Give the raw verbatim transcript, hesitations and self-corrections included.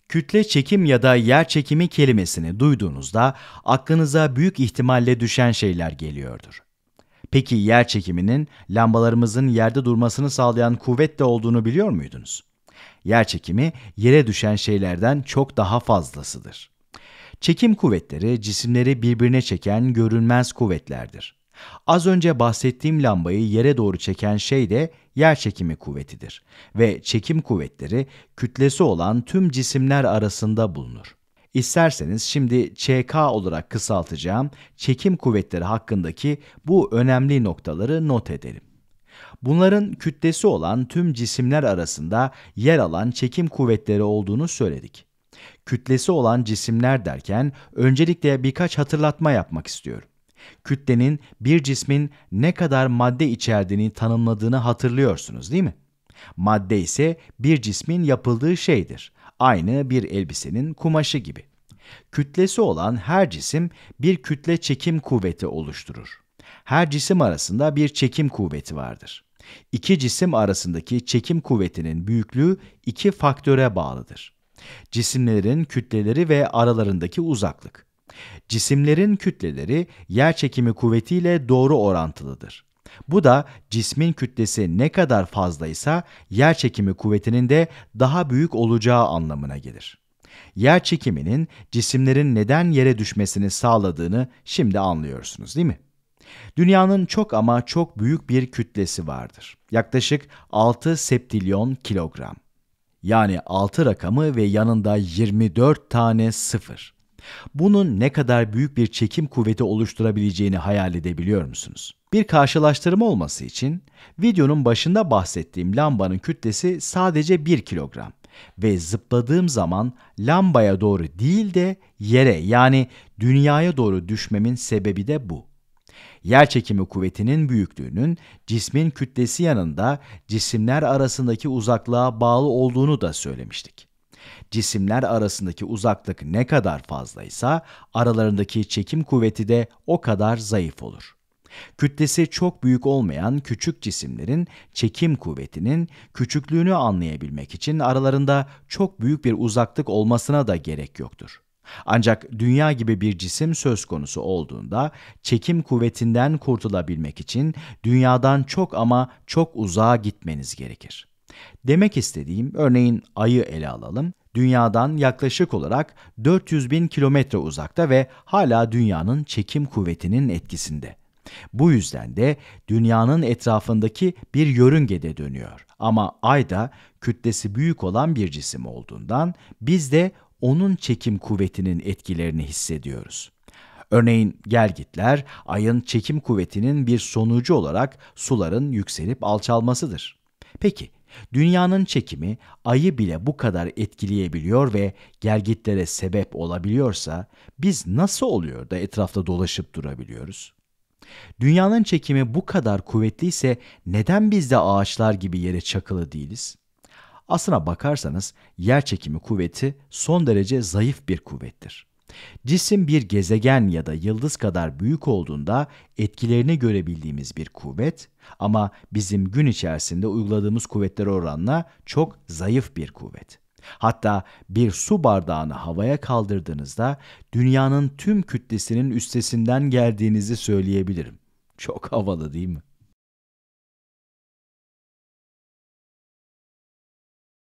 Kütle çekim ya da yer çekimi kelimesini duyduğunuzda aklınıza büyük ihtimalle düşen şeyler geliyordur. Peki yer çekiminin lambalarımızın yerde durmasını sağlayan kuvvetle olduğunu biliyor muydunuz? Yer çekimi yere düşen şeylerden çok daha fazlasıdır. Çekim kuvvetleri cisimleri birbirine çeken görünmez kuvvetlerdir. Az önce bahsettiğim lambayı yere doğru çeken şey de yerçekimi kuvvetidir ve çekim kuvvetleri kütlesi olan tüm cisimler arasında bulunur. İsterseniz şimdi Ç K olarak kısaltacağım çekim kuvvetleri hakkındaki bu önemli noktaları not edelim. Bunların kütlesi olan tüm cisimler arasında yer alan çekim kuvvetleri olduğunu söyledik. Kütlesi olan cisimler derken öncelikle birkaç hatırlatma yapmak istiyorum. Kütlenin bir cismin ne kadar madde içerdiğini tanımladığını hatırlıyorsunuz, değil mi? Madde ise bir cismin yapıldığı şeydir. Aynı bir elbisenin kumaşı gibi. Kütlesi olan her cisim bir kütle çekim kuvveti oluşturur. Her cisim arasında bir çekim kuvveti vardır. İki cisim arasındaki çekim kuvvetinin büyüklüğü iki faktöre bağlıdır. Cisimlerin kütleleri ve aralarındaki uzaklık. Cisimlerin kütleleri yerçekimi kuvvetiyle doğru orantılıdır. Bu da cismin kütlesi ne kadar fazlaysa yerçekimi kuvvetinin de daha büyük olacağı anlamına gelir. Yerçekiminin cisimlerin neden yere düşmesini sağladığını şimdi anlıyorsunuz, değil mi? Dünyanın çok ama çok büyük bir kütlesi vardır. Yaklaşık altı septilyon kilogram. Yani altı rakamı ve yanında yirmi dört tane sıfır. Bunun ne kadar büyük bir çekim kuvveti oluşturabileceğini hayal edebiliyor musunuz? Bir karşılaştırma olması için videonun başında bahsettiğim lambanın kütlesi sadece bir kilogram ve zıpladığım zaman lambaya doğru değil de yere yani dünyaya doğru düşmemin sebebi de bu. Yerçekimi kuvvetinin büyüklüğünün cismin kütlesi yanında cisimler arasındaki uzaklığa bağlı olduğunu da söylemiştik. Cisimler arasındaki uzaklık ne kadar fazlaysa aralarındaki çekim kuvveti de o kadar zayıf olur. Kütlesi çok büyük olmayan küçük cisimlerin çekim kuvvetinin küçüklüğünü anlayabilmek için aralarında çok büyük bir uzaklık olmasına da gerek yoktur. Ancak dünya gibi bir cisim söz konusu olduğunda çekim kuvvetinden kurtulabilmek için dünyadan çok ama çok uzağa gitmeniz gerekir. Demek istediğim, örneğin Ay'ı ele alalım. Dünyadan yaklaşık olarak dört yüz bin kilometre uzakta ve hala dünyanın çekim kuvvetinin etkisinde. Bu yüzden de dünyanın etrafındaki bir yörüngede dönüyor. Ama Ay da kütlesi büyük olan bir cisim olduğundan biz de onun çekim kuvvetinin etkilerini hissediyoruz. Örneğin gelgitler, Ay'ın çekim kuvvetinin bir sonucu olarak suların yükselip alçalmasıdır. Peki, dünyanın çekimi Ay'ı bile bu kadar etkileyebiliyor ve gelgitlere sebep olabiliyorsa, biz nasıl oluyor da etrafta dolaşıp durabiliyoruz? Dünyanın çekimi bu kadar kuvvetliyse neden biz de ağaçlar gibi yere çakılı değiliz? Aslına bakarsanız yer çekimi kuvveti son derece zayıf bir kuvvettir. Cisim bir gezegen ya da yıldız kadar büyük olduğunda etkilerini görebildiğimiz bir kuvvet ama bizim gün içerisinde uyguladığımız kuvvetlere oranla çok zayıf bir kuvvet. Hatta bir su bardağını havaya kaldırdığınızda dünyanın tüm kütlesinin üstesinden geldiğinizi söyleyebilirim. Çok havalı değil mi?